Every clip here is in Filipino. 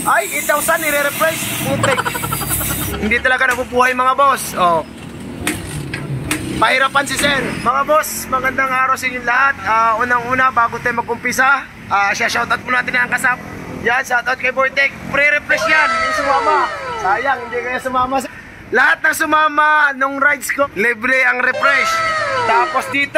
Ay, 8,000 nire-refresh. Putik. Hindi talaga nabubuhay mga boss. Oh. Pahirapan si sir. Mga boss, magandang araw sa inyo lahat. Unang-una, bago tayo mag-umpisa, shoutout po natin ang kasap. Yan, shoutout kay Boytek. Pre-refresh yan, yung sumama. Sayang, hindi kayo sumama. Lahat ng sumama nung rides ko, libre ang refresh. Tapos dito,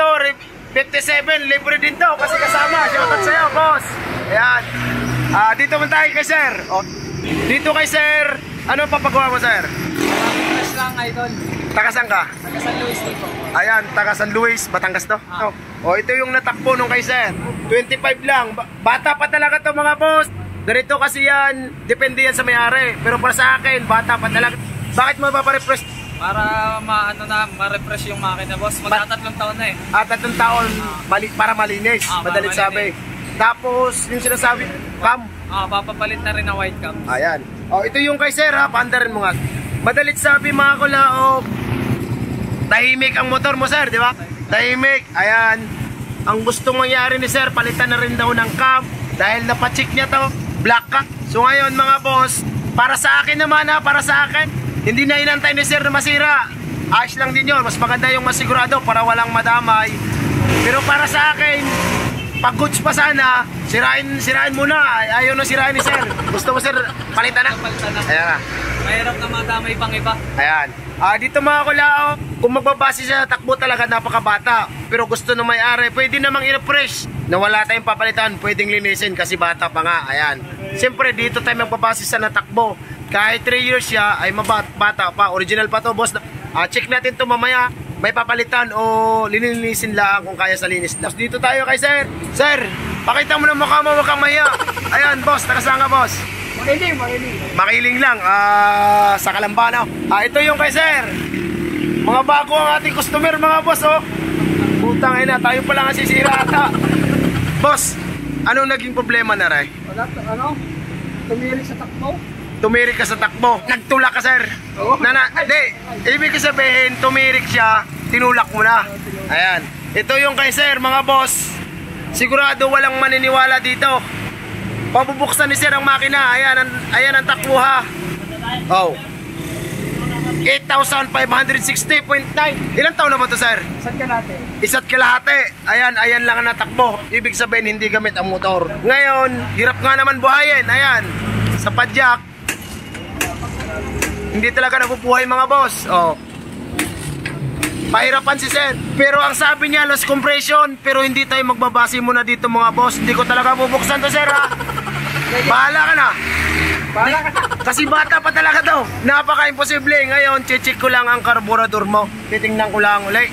57, libre din to kasi kasama. Shoutout sa'yo, boss. Ayan. Dito man tayo kay sir. Dito kay sir, ano papagawa mo sir? Refresh lang, idol. Taga saan ka? Taga San Luis dito. Ayan, taga San Luis, Batangas to. Ito yung natakbo nung kay sir. 25 lang. Bata pa talaga to mga boss. Ganito kasi yan, depende yan sa may-ari. Pero para sa akin, bata pa talaga. Bakit mo paparefresh? Para ma-refresh yung makina, boss. Magtatatlong taon na eh. 3 taon, para malinis. Madalit sabi. Tapos, yung sinasabi, cam. Papapalit na rin ang white cam. Ayan. Ito yung kay sir ha, paandarin mo nga. Madalit sabi mga kulaog, tahimik ang motor mo sir, di ba? Tahimik. Ayan. Ang gustong mangyari ni sir, palitan na rin daw ng cam. Dahil napacheck niya to, black cut. So ngayon mga boss, para sa akin naman ha, para sa akin, hindi na inantay ni sir na masira. Ayos lang din yun, mas maganda yung masigurado para walang madamay. Pero para sa akin, pag goods pa sana, sirain muna. Ayaw na sirain ni sir. Gusto mo sir, palitan na? Palitan na. Ayan na. Mahirap na madamay pang iba. Ayan. Dito mga kulao, kung magbabase sa takbo talaga napakabata. Pero gusto ng may-ari, pwede namang i-refresh. Na wala tayong papalitan, pwedeng linisin kasi bata pa nga. Ayan. Siyempre dito tayo magbabase sa natakbo. Kahit 3 years siya, ay bata pa. Original pa to boss. Check natin to mamaya. May papalitan o linilisin lang kung kaya sa linis lang. Dito tayo kay sir. Sir, pakita mo na mukha mo, wag kang mahiya. Ayan boss, taga-saan ka boss? Makiling. Makiling lang, sa Kalambana. Ito yung kay sir. Mga bago ang ating customer mga boss oh. Putang ina, tayo pa lang ang sisira ata. Boss, anong naging problema na rin? Wala, tumirik sa takbo. Tumirik ka sa takbo. Nagtulak ka sir. Oo. Hindi, ibig sabihin tumirik siya, tinulak mo na. Ayan. Ito yung kay sir mga boss. Sigurado walang maniniwala dito. Pabubuksan ni sir ang makina. Ayan ang takbo ha. 8,560.9. Ilang taon na ba to sir? Isa't kalahati. Ayan lang ang natakbo. Ibig sabihin hindi gamit ang motor. Ngayon, hirap nga naman buhayin. Ayan, sa padyak. Hindi talaga nabubuhay mga boss. Pahirapan si sir. Pero ang sabi niya, loss compression. Pero hindi tayo magbabase muna dito mga boss. Hindi ko talaga bubuksan to sir ha. Bahala ka na. Kasi bata pa talaga to. Napaka-imposible. Ngayon, check ko lang ang carburetor mo. Titingnan ko lang uli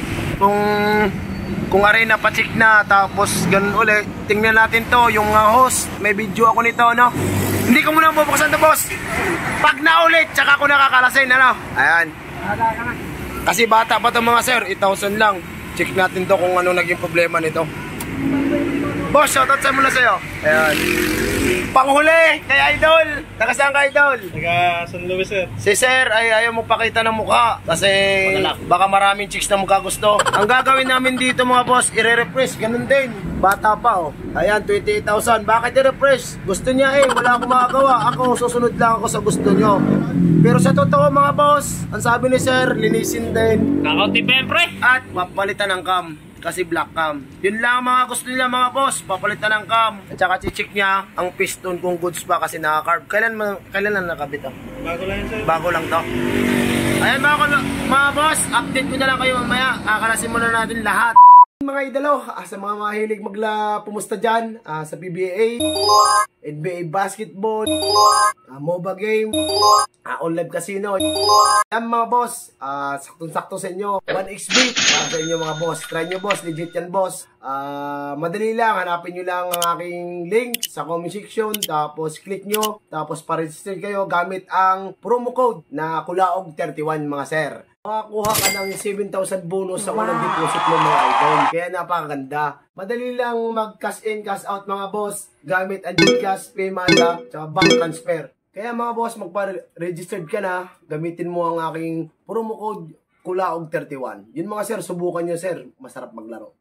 kung arena pa-check na. Tapos ganun uli. Tingnan natin to. Yung hose. May video ako nito no. Hindi ko muna bubuksan to boss. Pag naulit, tsaka ko nakakalasin ano. Ayan. Kasi bata pa to mga sir. 8,000 lang. Check natin to kung ano naging problema nito. Boss, shoutout sa muna sa'yo. Ayan. Panghuli kay Idol. Taga saan ka Idol? Taga San Luis sir. Si sir ay ayaw mo pakita ng mukha kasi baka maraming chicks na mukha gusto. Ang gagawin namin dito mga boss, i-refresh. Ganun din. Bata pa oh. Ayan, 28,000. Bakit i-refresh? Gusto niya wala akong makagawa. Ako, susunod lang ako sa gusto nyo. Pero sa totoo mga boss, ang sabi ni sir, linisin din. Kakaunti pa yan pre. At papalitan ng cam. Kasi black cam. Yun lang mga gusto nila mga boss. Papalitan ng cam. At saka check niya ang piston kung goods pa kasi naka-carb. Kailan lang nakabit oh? Bago lang yan sir. Bago lang to. Ayan mga boss, update ko na lang kayo mamaya. Kakalasin muna natin lahat. Mga idolo, sa mga mahilig pumusta dyan, sa PBA, NBA basketball, MOBA game, online casino. Yan mga boss, saktong-sakto sa inyo. 1xBet sa inyo mga boss. Try nyo boss, legit yan boss. Madali lang, hanapin nyo lang ang aking link sa comment section. Tapos click nyo, tapos pa-register kayo gamit ang promo code na Kulaog31 mga sir. Makakuha ka ng 7,000 bonus sa unang deposit mo mga idol. Kaya napakaganda. Madali lang mag-cash in, cash out mga boss. Gamit ang GCash, Paymaya, at bank transfer. Kaya mga boss, magpa-registered ka na. Gamitin mo ang aking promo code Kulaog31. Yun mga sir, subukan nyo sir. Masarap maglaro.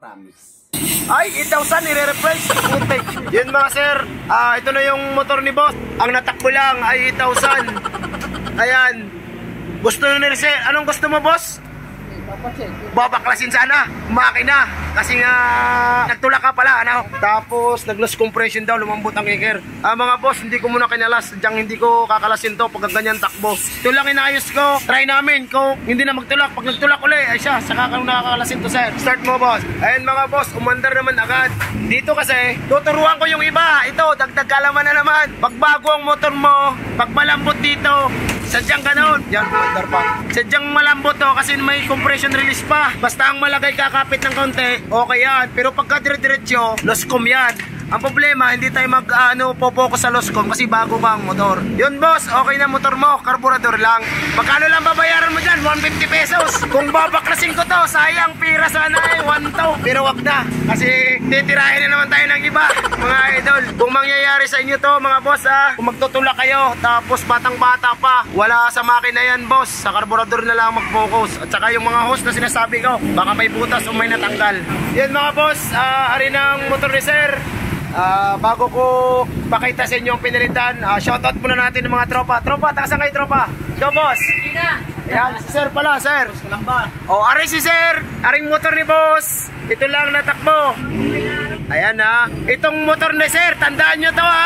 promise. Ay, 8,000 i-refresh. Putik. Yun mga sir, ito na yung motor ni boss. Ang natakbo lang ay 8,000. Ayan. Gusto nyo nila sir. Anong gusto mo boss? Babaklasin sana, makina. Kasi nga, nagtulak ka pala, ano? Tapos, nag-loss compression daw, lumambot ang kicker. Mga boss, hindi ko muna kinalas. Diyan hindi ko kakalasin to pag ganyan takbo. Ito lang inayos ko. Try namin kung hindi na magtulak. Pag nagtulak ulit, ay siya, saka ka nakakalasin to, sir. Start mo, boss. Ayan mga boss, umandar naman agad. Dito kasi, tuturuan ko yung iba. Ito, dagdag kalaman na naman. Pagbago ang motor mo, pag malambot dito, sadyang ganon. Yan, umandar pa. Sadyang malambot to kasi may compression release pa. Basta ang malagay kakapit ng konti, okay yan. Pero pagka dire-diretso, loscom yan. Ang problema, hindi tayo po-focus sa loscom kasi bago pa ang motor. Yun boss, okay na motor mo, karburador lang. Magkano lang babayaran mo dyan? 150 pesos. Kung babaklasin ko to, sayang pira sana eh, 1,000. Pero wag na, kasi titirahin na naman tayo ng iba, mga idol. Kung mangyayari sa inyo to, mga boss kung magtutulak kayo, tapos batang-bata pa, wala sa makina yan boss, sa karburador na lang mag-focus. At saka yung mga hose na sinasabi ko, baka may butas o may natanggal. Yan mga boss, ari ng motor ni sir. Bago ko pakita sa inyo ang pinalitan, shoutout muna natin ng mga tropa. Tropa, takasan kayo tropa. Go boss. Ayan, si sir pala, sir. Ari si sir, aring motor ni boss. Ito lang natakbo. Ayan itong motor ni sir, tandaan nyo to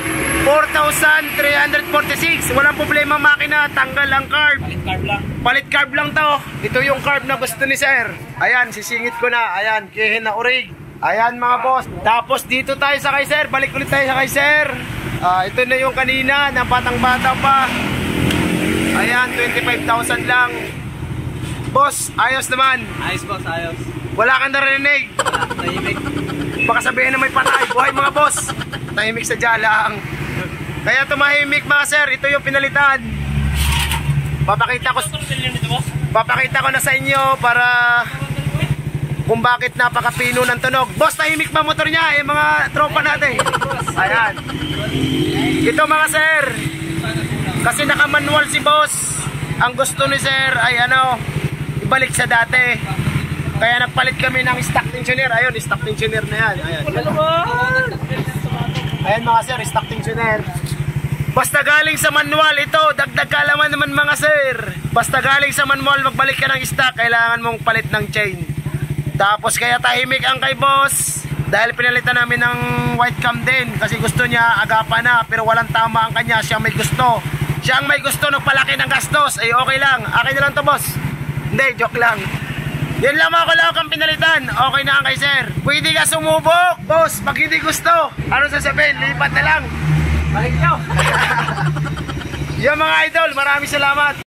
4,346. Walang problema makina, tanggal ang carb. Palit carb lang to. Ito yung carb na gusto ni sir. Ayan, sisingit ko na. Ayan, kihin na urig. Ayan mga boss. Tapos dito tayo sa kay sir. Balik ulit tayo sa kay sir. Ito na yung kanina na batang-bata pa. Ayan, 25,000 lang. Boss, ayos naman. Ayos boss, ayos. Wala kang narinig. Tahimik. Baka sabihin na may patay. Buhay mga boss. Tahimik sa jalang. Kaya tumahimik mga sir. Ito yung pinalitan. Papakita ko na sa inyo para kung bakit napakapino ng tunog. Boss, tahimik ba motor niya? Yung mga tropa natin. Ayan. Ito mga sir. Kasi naka-manual si boss. Ang gusto ni sir ay ibalik sa dati. Kaya nagpalit kami ng stock tensioner. Ayun, stock tensioner na yan. Ayan. Ayan mga sir, stock tensioner. Basta galing sa manual ito, dagdag kalaman naman mga sir. Basta galing sa manual, magbalik ka ng stock, kailangan mong palit ng chain. Tapos kaya tahimik ang kay boss dahil pinalitan namin ng white cam din kasi gusto niya agapan na pero walang tama ang kanya, siya may gusto. Siya ang may gusto nagpalaki ng gastos, ay okay lang. Akin na lang to boss. Hindi, joke lang. Yan lang mga kalawak ang pinalitan. Okay na ang kay sir. Pwede ka sumubok, boss, pag hindi gusto. Ano sasabihin? Lipat na lang. Balik nyo. Yan mga idol, maraming salamat.